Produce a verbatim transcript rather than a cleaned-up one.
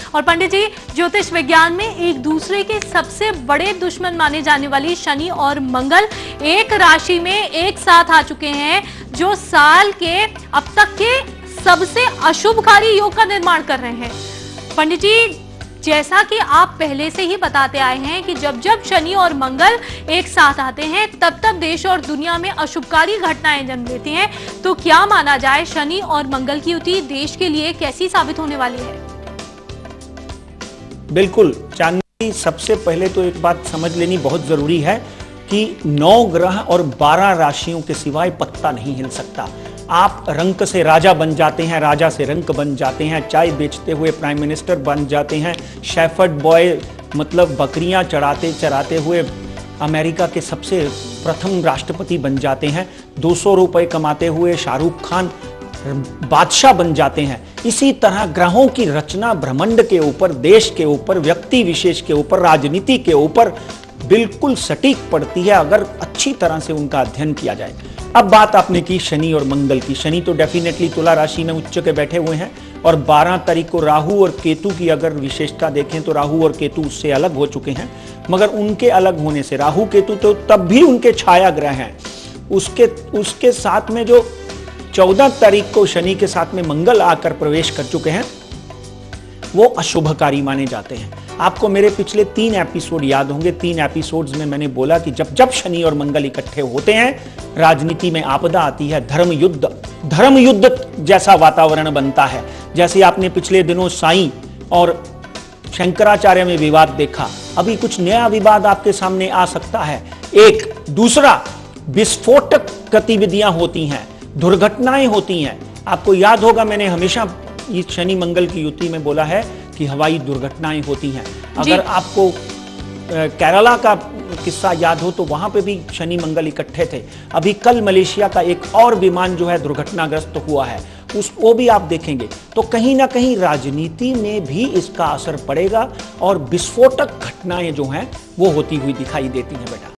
और पंडित जी, ज्योतिष विज्ञान में एक दूसरे के सबसे बड़े दुश्मन माने जाने वाली शनि और मंगल एक राशि में एक साथ आ चुके हैं, जो साल के अब तक के सबसे अशुभकारी योग का निर्माण कर रहे हैं। पंडित जी, जैसा कि आप पहले से ही बताते आए हैं कि जब जब शनि और मंगल एक साथ आते हैं तब तब देश और दुनिया में अशुभकारी घटनाएं जन्म लेती हैं, तो क्या माना जाए शनि और मंगल की युति देश के लिए कैसी साबित होने वाली है? बिल्कुल चांदनी, सबसे पहले तो एक बात समझ लेनी बहुत जरूरी है कि नौ ग्रह और बारह राशियों के सिवाय पत्ता नहीं हिल सकता। आप रंक से राजा बन जाते हैं, राजा से रंक बन जाते हैं, चाय बेचते हुए प्राइम मिनिस्टर बन जाते हैं, शेफर्ड बॉय मतलब बकरियां चराते चराते हुए अमेरिका के सबसे प्रथम राष्ट्रपति बन जाते हैं, दो सौ रुपए कमाते हुए शाहरुख खान बादशाह बन जाते हैं। इसी तरह ग्रहों की रचना ब्रह्मांड के ऊपर, देश के ऊपर, व्यक्ति विशेष के ऊपर, राजनीति के ऊपर बिल्कुल सटीक पड़ती है अगर अच्छी तरह से उनका अध्ययन किया जाए। अब बात आपने की शनि और मंगल की। शनि तो डेफिनेटली तुला राशि में उच्च के बैठे हुए हैं और बारह तारीख को राहु और केतु की अगर विशेषता देखें तो राहु और केतु उससे अलग हो चुके हैं, मगर उनके अलग होने से राहु केतु तो तब भी उनके छाया ग्रह हैं। उसके उसके साथ में जो चौदह तारीख को शनि के साथ में मंगल आकर प्रवेश कर चुके हैं वो अशुभकारी माने जाते हैं। आपको मेरे पिछले तीन एपिसोड याद होंगे। तीन एपिसोड्स में मैंने बोला कि जब जब शनि और मंगल इकट्ठे होते हैं राजनीति में आपदा आती है, धर्म युद्ध धर्म युद्ध जैसा वातावरण बनता है। जैसे आपने पिछले दिनों साईं और शंकराचार्य में विवाद देखा, अभी कुछ नया विवाद आपके सामने आ सकता है। एक दूसरा विस्फोटक गतिविधियां होती हैं, दुर्घटनाएं होती हैं। आपको याद होगा मैंने हमेशा इस शनि मंगल की युति में बोला है कि हवाई दुर्घटनाएं होती हैं। अगर आपको केरला का किस्सा याद हो तो वहां पे भी शनि मंगल इकट्ठे थे। अभी कल मलेशिया का एक और विमान जो है दुर्घटनाग्रस्त हुआ है, उस वो भी आप देखेंगे। तो कहीं ना कहीं राजनीति में भी इसका असर पड़ेगा और विस्फोटक घटनाएं जो हैं वो होती हुई दिखाई देती हैं बेटा।